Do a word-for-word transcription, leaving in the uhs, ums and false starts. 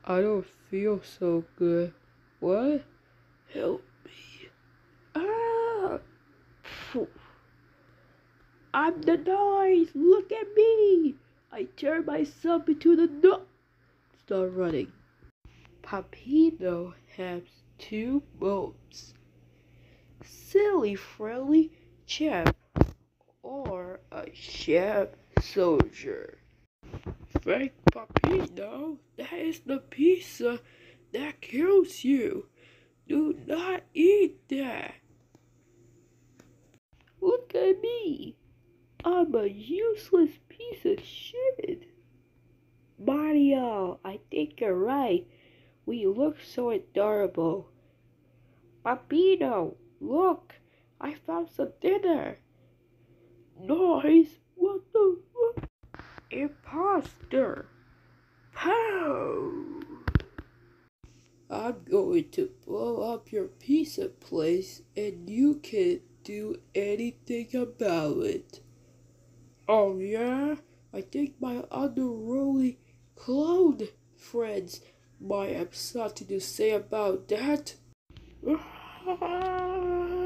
I don't feel so good. What? Help me. Ah! Phew. I'm the noise! Look at me! I turned myself into the no- Start running. Papino has two modes. Silly friendly chap or a chap soldier. Frank Papino, that is the pizza that kills you. Do not eat that. Look at me. I'm a useless piece of shit. Mario, I think you're right. We look so adorable. Papino, look. I found some dinner. Nice. What the fuck? Imposter. Pow! I'm going to blow up your pizza place and you can't do anything about it. Oh yeah? I think my unruly clone friends might have something to say about that.